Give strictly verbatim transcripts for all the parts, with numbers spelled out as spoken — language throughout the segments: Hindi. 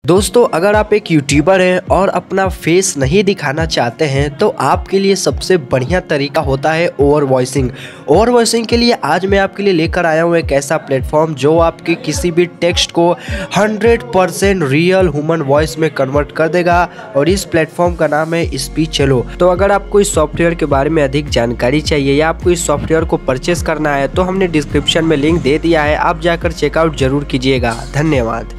दोस्तों अगर आप एक यूट्यूबर हैं और अपना फेस नहीं दिखाना चाहते हैं तो आपके लिए सबसे बढ़िया तरीका होता है ओवर वॉइसिंग। ओवर वॉइसिंग के लिए आज मैं आपके लिए लेकर आया हूँ एक ऐसा प्लेटफॉर्म जो आपके किसी भी टेक्स्ट को hundred percent real human voice में कन्वर्ट कर देगा और इस प्लेटफॉर्म का नाम है स्पीच हेलो। तो अगर आपको इस सॉफ्टवेयर के बारे में अधिक जानकारी चाहिए या आपको इस सॉफ्टवेयर को परचेस करना है तो हमने डिस्क्रिप्शन में लिंक दे दिया है, आप जाकर चेकआउट जरूर कीजिएगा। धन्यवाद।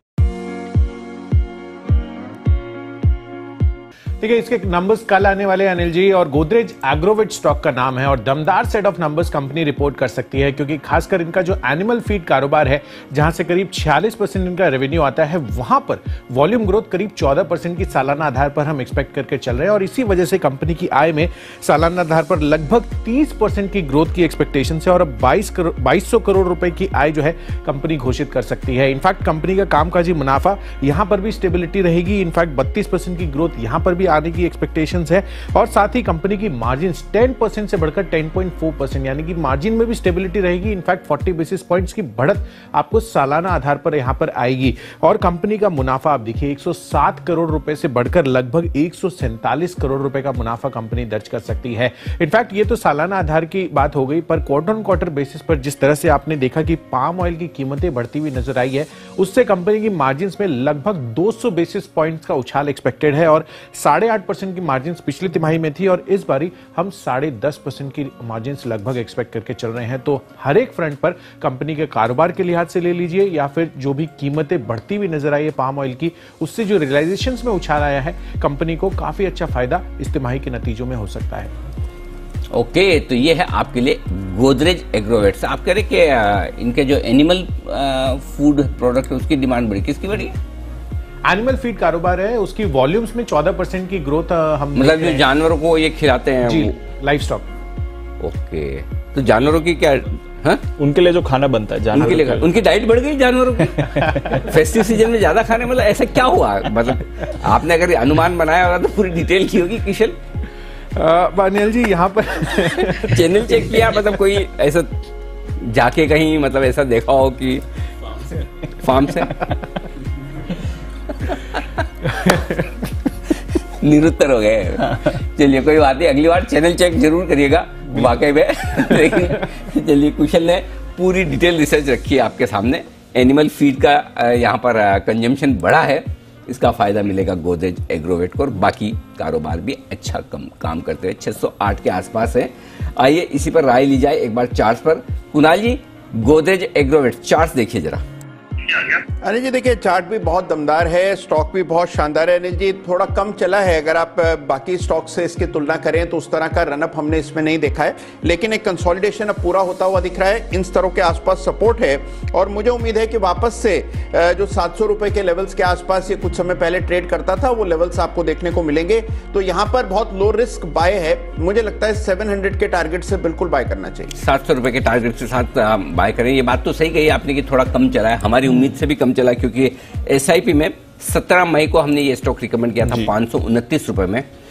ठीक है, इसके नंबर्स कल आने वाले अनिल जी, और गोदरेज एग्रोवेट स्टॉक का नाम है और दमदार set of numbers company report कर सकती है, क्योंकि खासकर इनका जो एनिमल फीड कारोबार है जहां से करीब छियालीस परसेंट इनका रेवेन्यू आता है, वहां पर वॉल्यूम ग्रोथ करीब चौदह परसेंट की सालाना आधार पर हम एक्सपेक्ट करके चल रहे हैं और इसी वजह से कंपनी की आय में सालाना आधार पर लगभग तीस परसेंट की ग्रोथ की एक्सपेक्टेशन है और अब बाईस करोड़ बाईस सौ करोड़ रुपए की आय जो है कंपनी घोषित कर सकती है। इनफैक्ट कंपनी का कामकाजी मुनाफा यहां पर भी स्टेबिलिटी रहेगी। इनफैक्ट बत्तीस परसेंट की ग्रोथ यहां पर भी आने की एक्सपेक्टेशंस है और साथ ही कंपनी की मार्जिन दस परसेंट से बढ़कर दस पॉइंट चार परसेंट यानी कि मार्जिन में भी स्टेबिलिटी रहेगी। इनफैक्ट चालीस बेसिस पॉइंट्स की बढ़त आपको सालाना आधार पर यहां पर आएगी और कंपनी का मुनाफा आप देखिए एक सौ सात करोड़ रुपए से बढ़कर लगभग एक सौ सैंतालीस करोड़ रुपए का मुनाफा कंपनी दर्ज कर सकती है। इनफैक्ट ये तो सालाना आधार की बात हो गई, पर क्वार्टर ऑन क्वार्टर बेसिस पर जिस तरह से आपने देखा कि पाम ऑयल की कीमतें बढ़ती हुई नजर आई है, उससे कंपनी की मार्जिन में लगभग दो सौ बेसिस पॉइंट्स का उछाल एक्सपेक्टेड है और साढ़े आठ परसेंट की मार्जिन पिछली तिमाही में थी और इस बारी हम साढ़े दस परसेंट की मार्जिन लगभग एक्सपेक्ट करके चल रहे हैं। तो हर एक फ्रंट पर कंपनी के कारोबार के लिहाज से ले लीजिए या फिर जो भी कीमतें बढ़ती हुई नजर आई है पाम ऑयल की, उससे जो रियलाइजेशंस में उछाल आया है, कंपनी को काफी अच्छा फायदा इस तिमाही के नतीजों में हो सकता है। ओके okay, तो ये है आपके लिए गोदरेज एग्रोवेट्स। आप कह रहे कि इनके जो एनिमल फूड प्रोडक्ट है उसकी डिमांड बढ़ी, किसकी बढ़ी? एनिमल फीड कारोबार है, उसकी वॉल्यूम्स में चौदह परसेंट की ग्रोथ हम मतलब जो जानवरों को ये खिलाते हैं जी, लाइव स्टॉक। ओके, तो जानवरों की क्या हा? उनके लिए जो खाना बनता है जानवरों उनके लिए, उनकी डाइट बढ़ गई जानवरों की फेस्टिव सीजन में ज्यादा खाने, मतलब ऐसा क्या हुआ? मतलब आपने अगर अनुमान बनाया होगा तो पूरी डिटेल की होगी किशन। अनिल जी यहाँ पर चैनल चेक किया, मतलब कोई ऐसा जाके कहीं मतलब ऐसा देखा हो कि फार्म से निरुत्तर हो गए। चलिए कोई बात नहीं, अगली बार चैनल चेक जरूर करिएगा वाकई में। लेकिन चलिए, कुशल ने पूरी डिटेल रिसर्च रखी है आपके सामने। एनिमल फीड का यहाँ पर कंजम्पशन बढ़ा है, इसका फायदा मिलेगा गोदरेज एग्रोवेट को और बाकी कारोबार भी अच्छा कम काम करते हैं। छह सौ आठ के आसपास है। आइए इसी पर राय ली जाए एक बार चार्ट पर। कुणाल जी, गोदरेज एग्रोवेट चार्ट देखिए जरा। अनिल जी देखिए, चार्ट भी बहुत दमदार है, स्टॉक भी बहुत शानदार है। अनिल जी थोड़ा कम चला है, अगर आप बाकी स्टॉक से इसकी तुलना करें तो उस तरह का रनअप हमने इसमें नहीं देखा है, लेकिन एक कंसोलिडेशन अब पूरा होता हुआ दिख रहा है। इन स्तरों के आसपास सपोर्ट है और मुझे उम्मीद है कि वापस से जो सात सौ रुपए के लेवल्स के आसपास ये कुछ समय पहले ट्रेड करता था, वो लेवल्स आपको देखने को मिलेंगे। तो यहाँ पर बहुत लो रिस्क बाय है, मुझे लगता है सात सौ के टारगेट से बिल्कुल बाय करना चाहिए। सात सौ रुपए के टारगेट के साथ बाय करें। ये बात तो सही कही आपने कि थोड़ा कम चला है, हमारी उम्मीद से भी कम चला, क्योंकि एसआईपी में सत्रह मई को हमने ये स्टॉक रिकमेंड किया था पांच सौ उनतीस रुपए में।